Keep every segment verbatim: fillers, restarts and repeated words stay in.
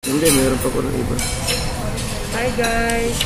Hindi, meron pa po ng iba. Hi guys!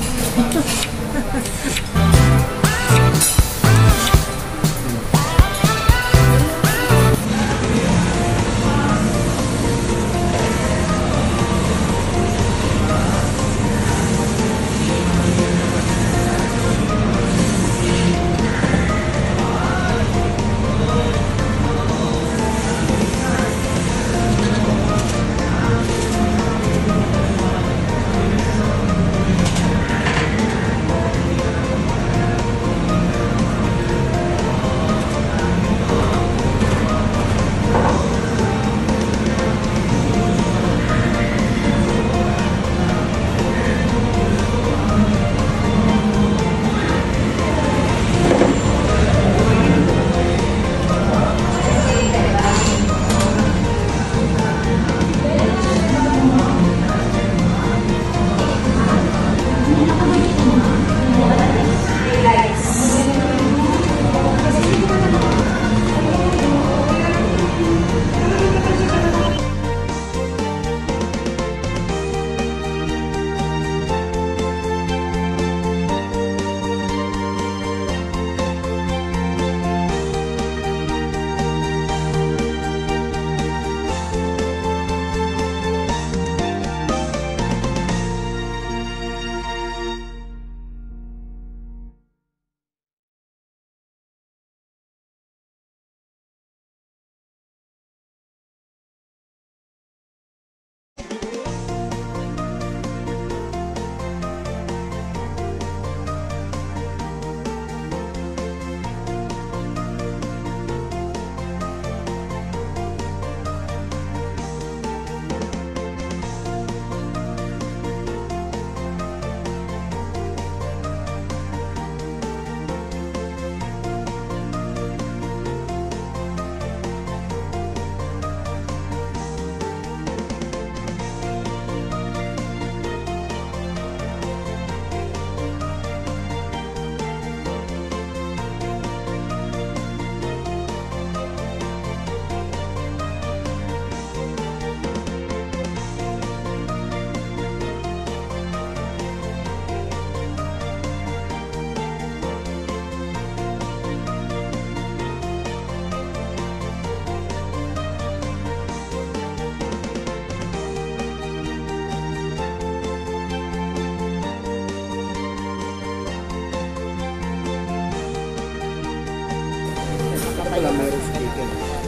Wala, mayroon chicken.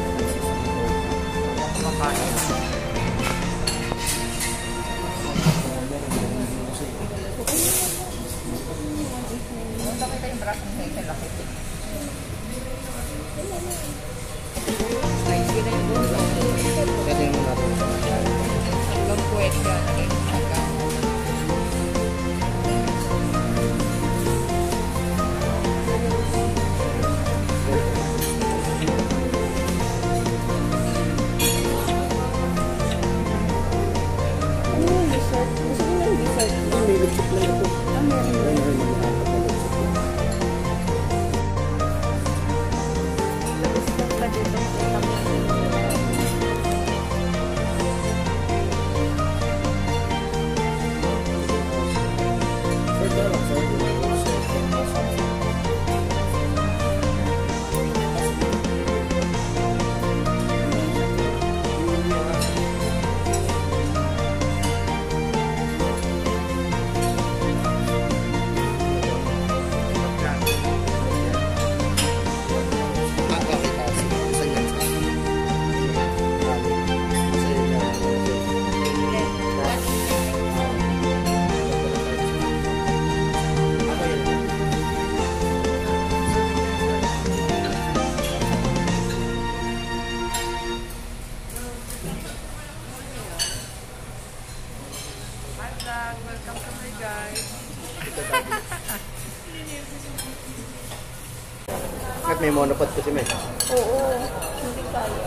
Nakita yung braso ng Ngayon, laki. Ay, sila yung bulo. Kasi yung mga po. Hanggang puwet ka, naging hanggang. Welcome to my guys. At may monopod kasi may. Oo, hindi kaya.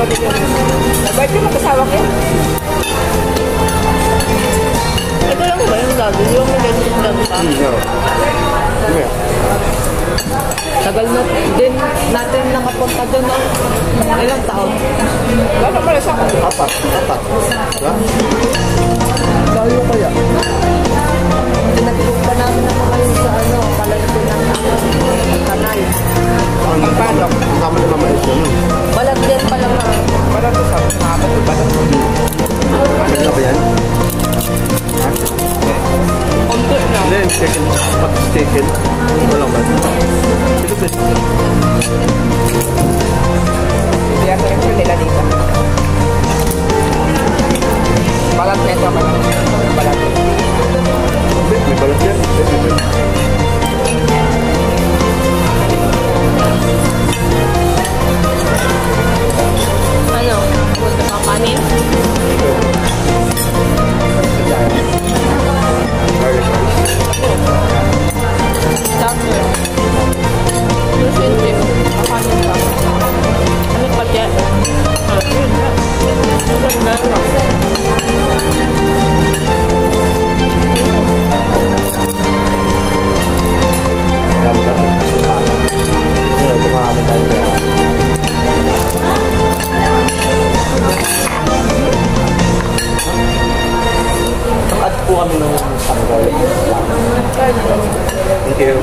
kapatid yun. Nabait yung mag-asawa ko yun. Ito lang ba yung lalo? Yung ganyan lang pa? Hmm, yeah. Yeah. Tagal na din natin nakapunta doon ng ilang taon. Wala pala sa akin. Apat. Apat. Diba? Layo kaya. Pinag-group pa namin na mga yun sa ano, palagay ng kanay. Ang paano? Kasama na naman ito nun. Balag din pala nga. Balag ko sa mga bato balag. Ano na ba yan? Ha? Konti na. Hindi, chicken. Pag chicken. Walang ba? Pilipin. Hindi yan rin nila dito. Balag na ito. Balag. Hindi, may balat yan. Ano? Punta pa kanin? Doctor. Lusin din. Makanin pa. Ano pa dyan? Ah, yun na. Yun na. Add po kami ng samgal. Thank you.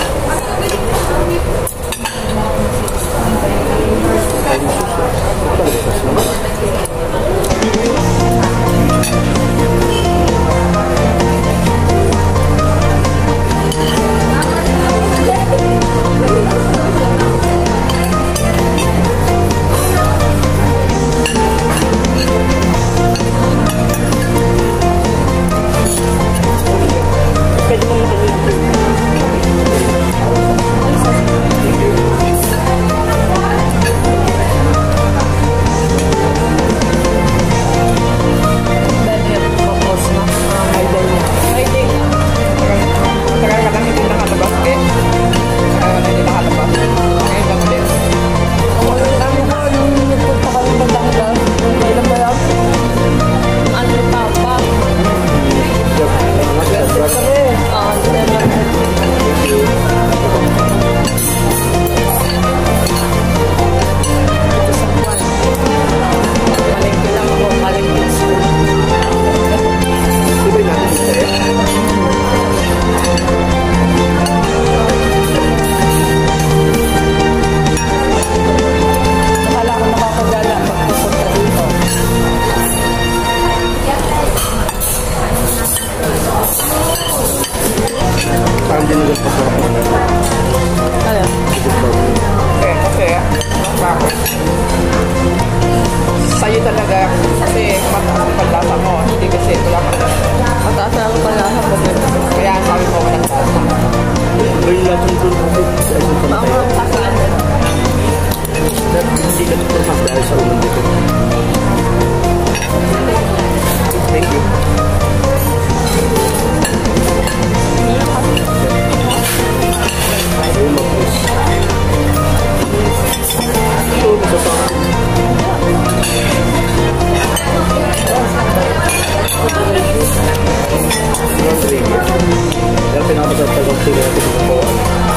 Sa'yo talaga kasi mataas ang panlasa mo. Hindi kasi wala ka na. Mataas ang panlasa mo. Kaya sabi mo walang lasa. May lahat ng tulong sa isang pantay. Ang kasaan. Hindi ka ito dahil sa ulang dito. Thank you. Ayun mo, please. Ito, masasama. Pero pinapasat pa kung sila natin ito po.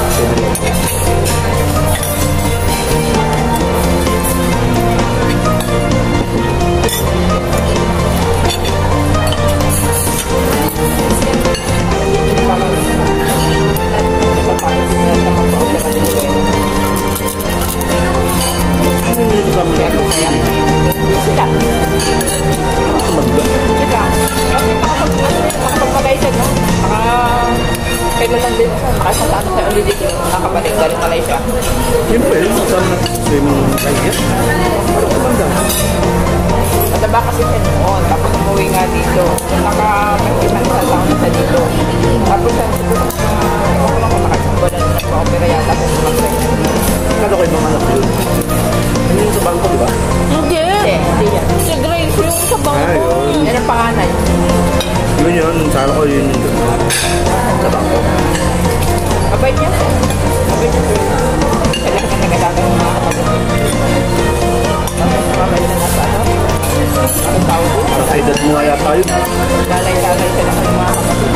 Kailan lang din siya, nakasataan sa ulit dito, nakabalik galing Malaysia. Yun pa yun, kasama na swimming like yan. Parang kumanda. Mataba kasi siya noon, tapos umuwi nga dito. Naka-mag-isang isang taon na siya dito. Tapos siya, ako lang kung nakasamba na nagpa-opera yata kung sumakay. Kala ko ibang anak yun. Ano yung sa bangko, di ba? Hindi! Hindi yan. Si Grace yung sa bangko. Yan ang panganay. Yun yun, kala ko yun yung sa bangko. Mabait niya. Mabait niya. Kailangan ka nagalaga ng mga kapatid. mamay na nasa ano? Ang tawag doon? Sa edad mo nga yata yun. Lalay-lalay sila ng mga kapatid.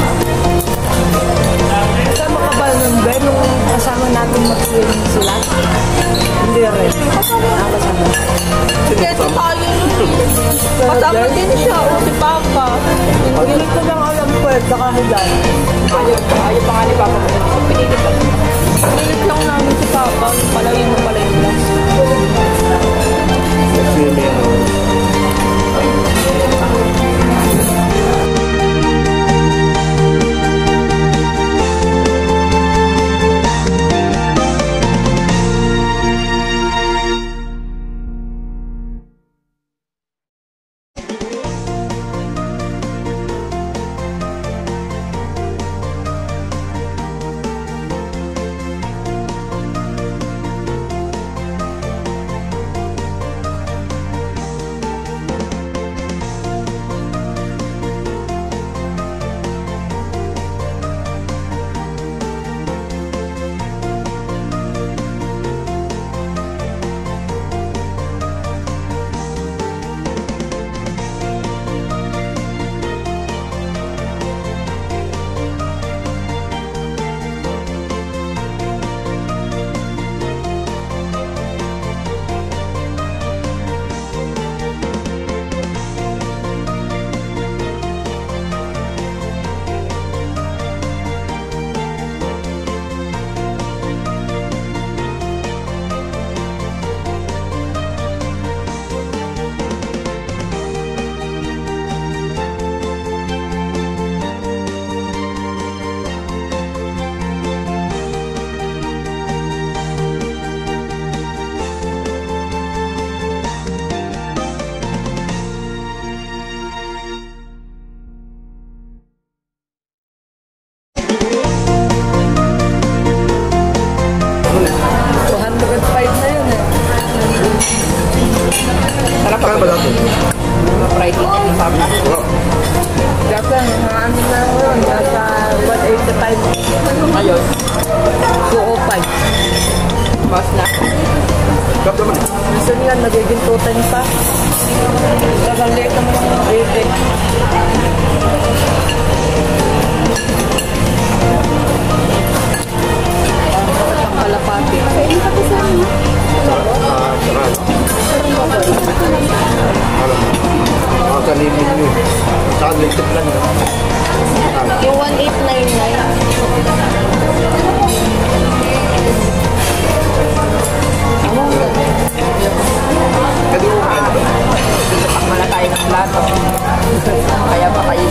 Kasama ka ba nun, Ben, nung kasama natin mag-swimming sila? Hindi rin. Kasama na kasama. Kaya tayo nun. Kasama din siya o si Papa. Hindi ko lang alam po eh, nakahigan. Ayaw pa, ayaw pa nga ni Papa. Pinilit lang. Pilit lang namin si Papa, palawin mo pala yung last. Swimming. Kaya ba natin? Friday na ni Papa. Kasi mga ano na yun, nasa one eighty-five. Ngayon, two oh five. mas na. Kap naman. Gusto niya, nagiging two ten pa. Tagal-liit naman ang eighty. Ang kalapati. Ah, sarap. Alam mo. Mga kalibig nyo. Saka lipit lang yun. Yung one eight nine nine. Pwede mo kumain na ba? Takma na tayo ng plato. Kaya pa kayo.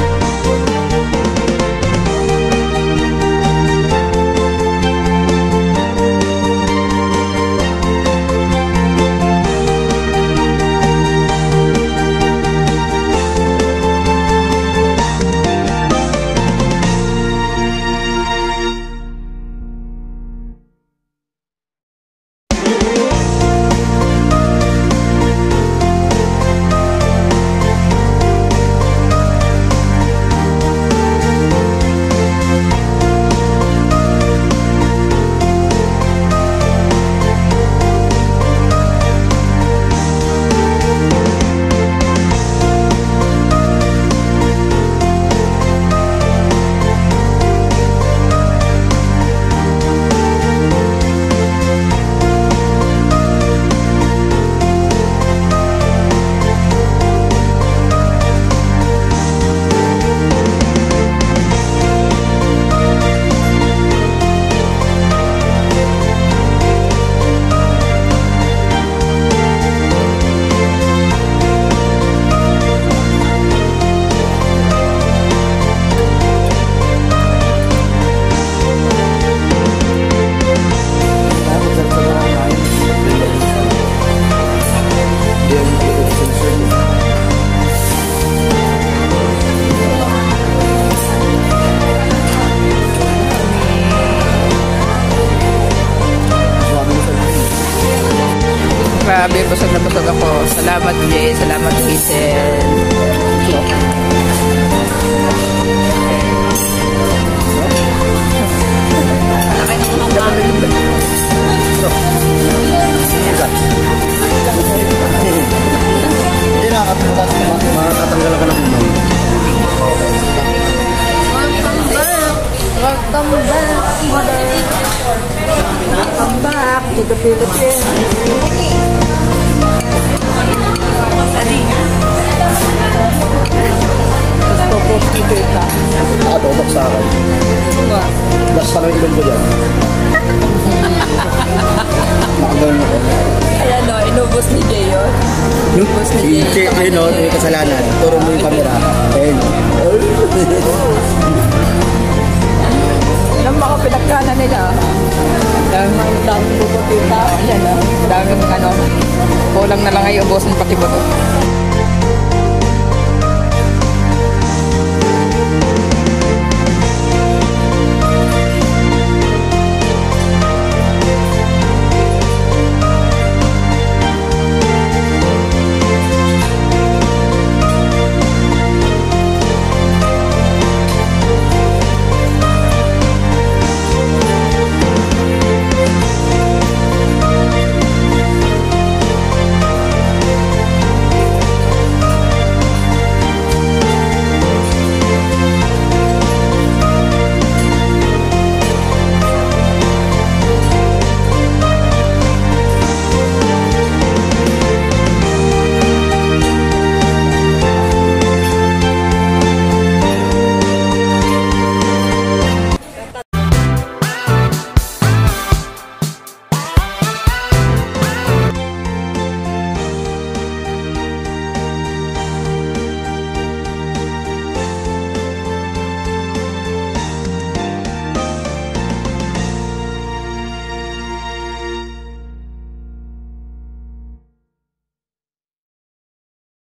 Grabe, busog na busog ako. Salamat, Jay. Salamat, Hazel. Pilot-pilot yan. Tapos popost dito ito. Nakatotok sa akin. Last pa naman ko dyan. Nakagawin ako. Ayan o, inubos ni Jay yun. Yung si yun o, yung kasalanan. Turo mo yung camera. Ayun. Nang mga pinagkana nila. Daming daming bubutita. Ayan ah. Daming ano. Kulang na lang ay ubos ng pati buto.